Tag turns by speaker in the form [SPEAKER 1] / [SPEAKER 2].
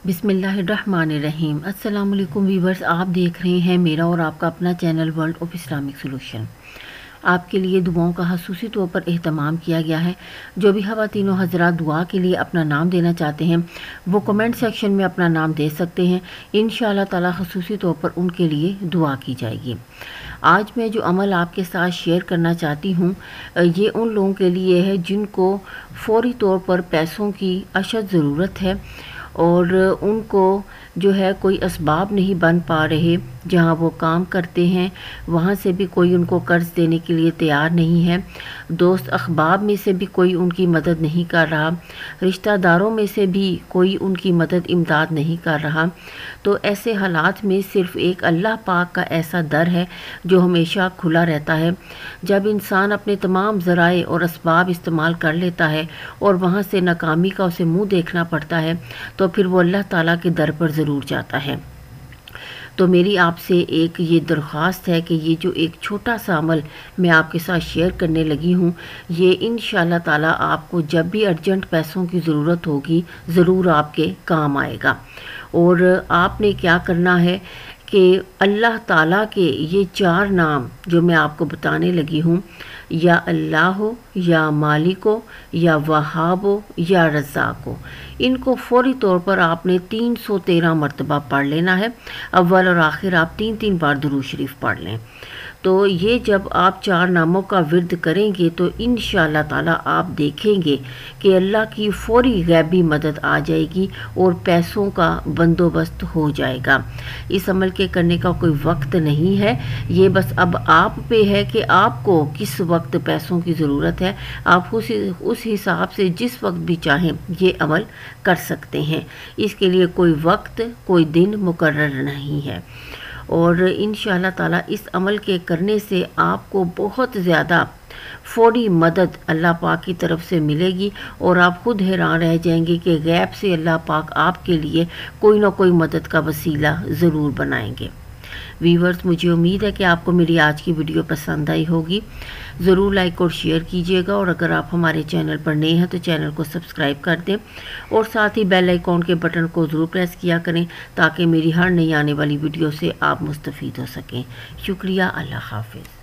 [SPEAKER 1] بسم اللہ الرحمن الرحیم۔ السلام علیکم ویورز، آپ دیکھ رہے ہیں میرا اور آپ کا اپنا channel world of Islamic solution. آپ کے لیے دعاؤں کا خصوصی طور پر اہتمام کیا گیا ہے۔ جو بھی خواتین و حضرات دعا کے لیے اپنا نام دینا چاہتے ہیں وہ کمنٹ سیکشن میں اپنا نام دے سکتے ہیں، انشاءاللہ تعالی خصوصی طور پر ان کے لیے دعا کی جائے گی۔ آج میں جو عمل آپ کے ساتھ شیئر کرنا چاہتی ہوں یہ ان لوگوں کے لیے ہے جن کو فوری طور پر پیسوں کی اشد ضرورت ہے اور ان کو جو ہے کوئی اسباب نہیں بن پا رہے، جہاں وہ کام کرتے ہیں وہاں سے بھی کوئی ان کو قرض دینے کے لیے تیار نہیں ہے، دوست احباب میں سے بھی کوئی ان کی مدد نہیں کر رہا، رشتہ داروں میں سے بھی کوئی ان کی مدد امداد نہیں کر رہا۔ تو ایسے حالات میں صرف ایک اللہ پاک کا ایسا در ہے جو ہمیشہ کھلا رہتا ہے۔ جب انسان اپنے تمام ذرائع اور اسباب استعمال کر لیتا ہے اور وہاں سے ناکامی کا اسے منہ دیکھنا پڑتا ہے تو پھر وہ اللہ تعالیٰ کے در پر ضرور جاتا ہے۔ تو میری آپ سے ایک یہ درخواست ہے کہ یہ جو ایک چھوٹا سا عمل میں آپ کے ساتھ شیئر کرنے لگی ہوں یہ انشاءاللہ تعالیٰ آپ کو جب بھی ارجنٹ پیسوں کی ضرورت ہوگی ضرور آپ کے کام آئے گا۔ اور آپ نے کیا کرنا ہے کہ اللہ تعالیٰ کے یہ 4 نام جو میں آپ کو بتانے لگی ہوں، یا اللہ ہو، یا مالک ہو، یا وہاب ہو، یا رزاق ہو، ان کو فوری طور پر آپ نے 313 مرتبہ پڑھ لینا ہے۔ اول اور آخر آپ 3 بار درود شریف پڑھ لیں۔ تو یہ جب آپ 4 ناموں کا ورد کریں گے تو انشاءاللہ تعالیٰ آپ دیکھیں گے کہ اللہ کی فوری غیبی مدد آ جائے گی اور پیسوں کا بندوبست ہو جائے گا۔ اس عمل کے کرنے کا کوئی وقت نہیں ہے، یہ بس اب آپ پہ ہے کہ آپ کو کس وقت پیسوں کی ضرورت ہے، آپ اس حساب سے جس وقت بھی چاہیں یہ عمل کر سکتے ہیں۔ اس کے لیے کوئی وقت کوئی دن مقرر نہیں ہے، اور انشاءاللہ تعالیٰ اس عمل کے کرنے سے آپ کو بہت زیادہ فوری مدد اللہ پاک کی طرف سے ملے گی اور آپ خود حیران رہ جائیں گے کہ غیب سے اللہ پاک آپ کے لیے کوئی نہ کوئی مدد کا وسیلہ ضرور بنائیں گے۔ ویورز، مجھے امید ہے کہ آپ کو میری آج کی ویڈیو پسند آئی ہوگی، ضرور لائک اور شیئر کیجیے گا، اور اگر آپ ہمارے چینل پر نئے ہیں تو چینل کو سبسکرائب کر دیں اور ساتھ ہی بیل آئیکن کے بٹن کو ضرور پریس کیا کریں تاکہ میری ہر نئی آنے والی ویڈیو سے آپ مستفید ہو سکیں۔ شکریہ، اللہ حافظ۔